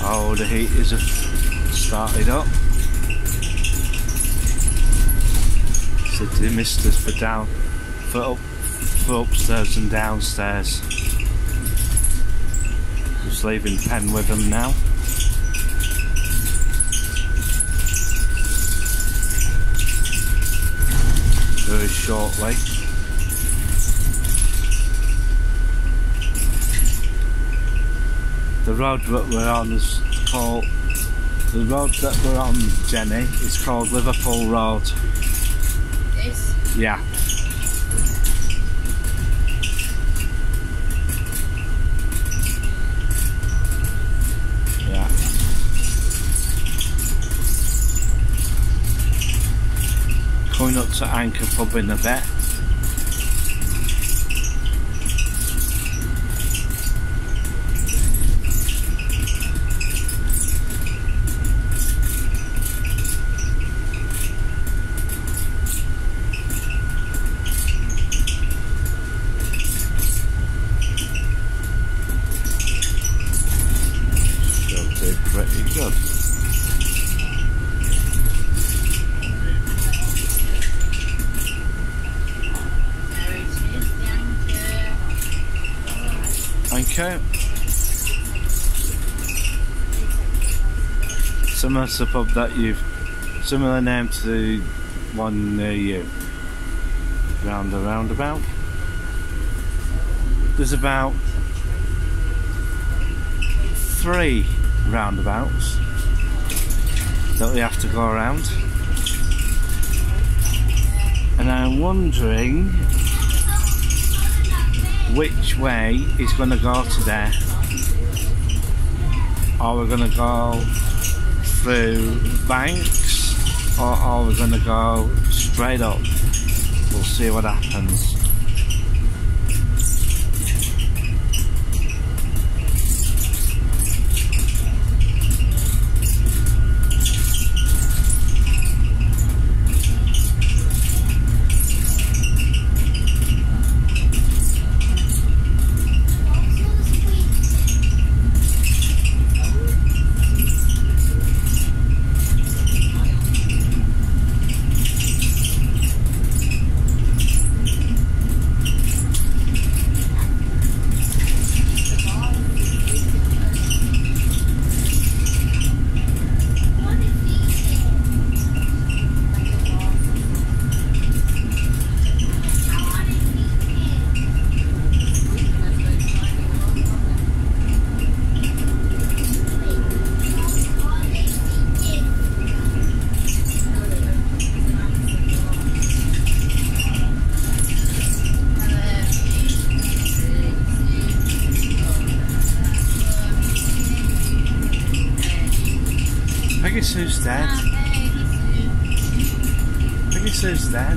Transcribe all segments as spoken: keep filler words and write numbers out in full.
Oh, the heaters have started up. So they missed us for down, for up, for upstairs and downstairs. Just leaving Pen with them now. Very shortly. The road that we're on is called, the road that we're on, Jenny, is called Liverpool Road. This? Yeah. Yeah. Coming up to Anchor Pub in a bit. Pretty good. There it is, the anchor. Anchor. Similar to the pub that you've, similar name to the one near you. Round the roundabout. There's about three roundabouts that we have to go around, and I'm wondering which way is going to go today. Are we going to go through banks, or are we going to go straight up? We'll see what happens. Peggy Sue's dead. Peggy Sue's dead.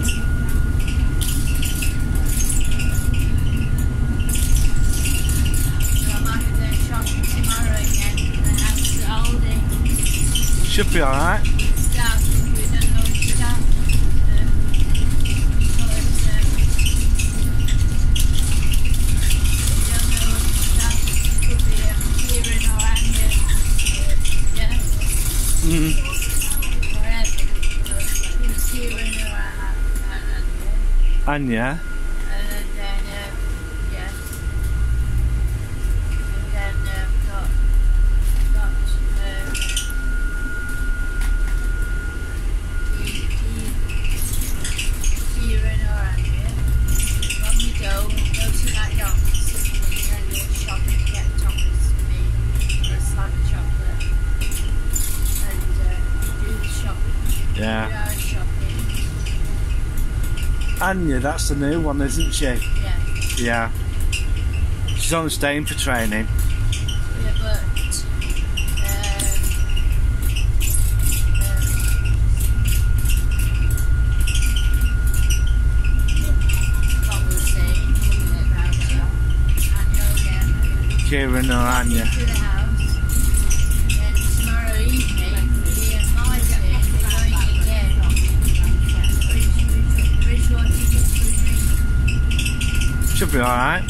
Should be alright. Mm. Anya. And then, uh, yes. And then uh, got, got, uh, Kieran or Anya. When we go, go to that doctor's and go shopping to get chocolates for me, or a slab of chocolate. And uh, do the shopping. Yeah. Do our shopping. Anya, that's the new one, isn't she? Yeah. Yeah. She's only staying for training. Yeah, but um, um, what was saying about her? Anya again. Kieran or Anya. To the house. And tomorrow evening, me and Martin are going again. Which one did you Should be alright.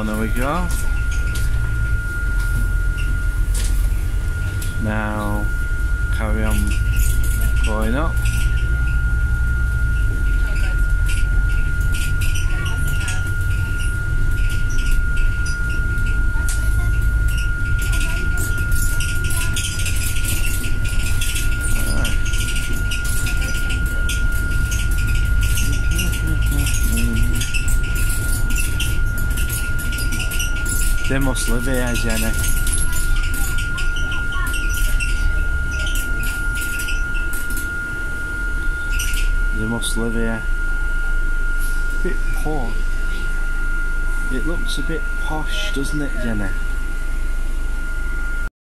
corner we go. Now carry on going up. They must live here, Jenny. They must live here. Bit poor. It looks a bit posh, doesn't it, Jenny?